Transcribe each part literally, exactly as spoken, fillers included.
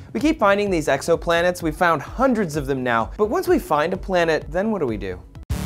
We keep finding these exoplanets. We've found hundreds of them now. But once we find a planet, then what do we do?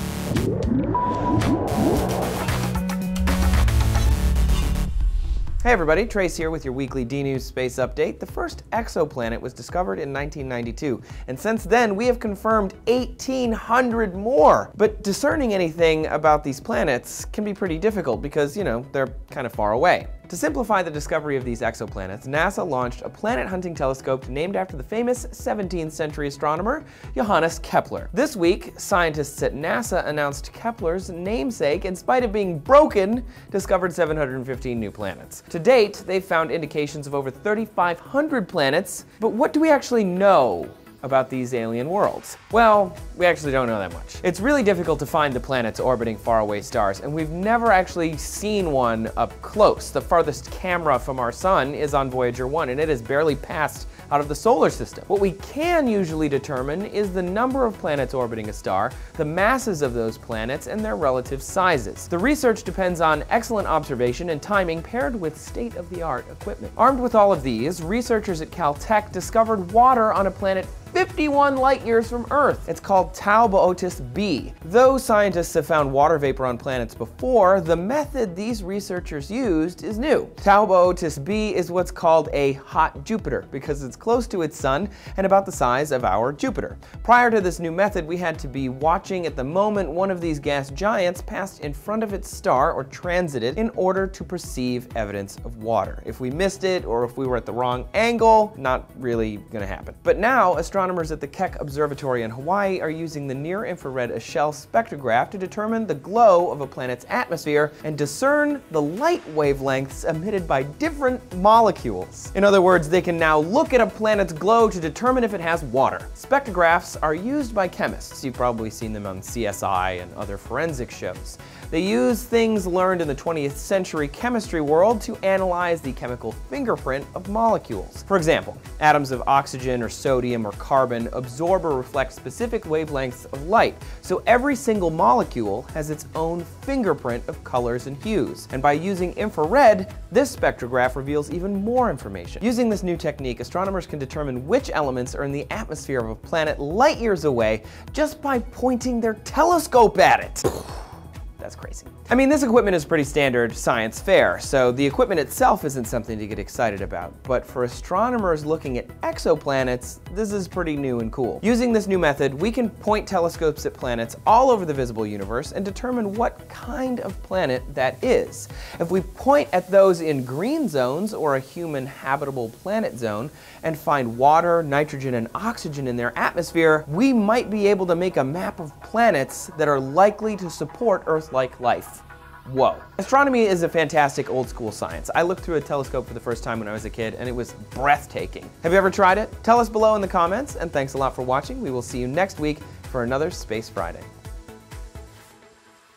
Hey everybody, Trace here with your weekly D-News Space Update. The first exoplanet was discovered in nineteen ninety-two, and since then we have confirmed eighteen hundred more. But discerning anything about these planets can be pretty difficult because, you know, they're kind of far away. To simplify the discovery of these exoplanets, NASA launched a planet-hunting telescope named after the famous seventeenth century astronomer Johannes Kepler. This week, scientists at NASA announced Kepler's namesake, in spite of being broken, discovered seven hundred fifteen new planets. To date, they've found indications of over thirty-five hundred planets, but what do we actually know about these alien worlds? Well, we actually don't know that much. It's really difficult to find the planets orbiting faraway stars, and we've never actually seen one up close. The farthest camera from our sun is on Voyager one, and it has barely passed out of the solar system. What we can usually determine is the number of planets orbiting a star, the masses of those planets, and their relative sizes. The research depends on excellent observation and timing paired with state-of-the-art equipment. Armed with all of these, researchers at Caltech discovered water on a planet fifty-one light years from Earth. It's called Tau Boötis b. Though scientists have found water vapor on planets before, the method these researchers used is new. Tau Boötis b is what's called a hot Jupiter because it's close to its sun and about the size of our Jupiter. Prior to this new method, we had to be watching at the moment one of these gas giants passed in front of its star or transited in order to perceive evidence of water. If we missed it or if we were at the wrong angle, not really gonna happen. But now, astronomers Astronomers at the Keck Observatory in Hawaii are using the near-infrared Echelle spectrograph to determine the glow of a planet's atmosphere and discern the light wavelengths emitted by different molecules. In other words, they can now look at a planet's glow to determine if it has water. Spectrographs are used by chemists. You've probably seen them on C S I and other forensic shows. They use things learned in the twentieth century chemistry world to analyze the chemical fingerprint of molecules. For example, atoms of oxygen or sodium or carbon absorb or reflect specific wavelengths of light, so every single molecule has its own fingerprint of colors and hues. And by using infrared, this spectrograph reveals even more information. Using this new technique, astronomers can determine which elements are in the atmosphere of a planet light years away just by pointing their telescope at it. That's crazy. I mean, this equipment is pretty standard science fare, so the equipment itself isn't something to get excited about. But for astronomers looking at exoplanets, this is pretty new and cool. Using this new method, we can point telescopes at planets all over the visible universe and determine what kind of planet that is. If we point at those in green zones or a human habitable planet zone and find water, nitrogen, and oxygen in their atmosphere, we might be able to make a map of planets that are likely to support Earth-like life. Whoa. Astronomy is a fantastic old school science. I looked through a telescope for the first time when I was a kid, and it was breathtaking. Have you ever tried it? Tell us below in the comments, and thanks a lot for watching. We will see you next week for another Space Friday.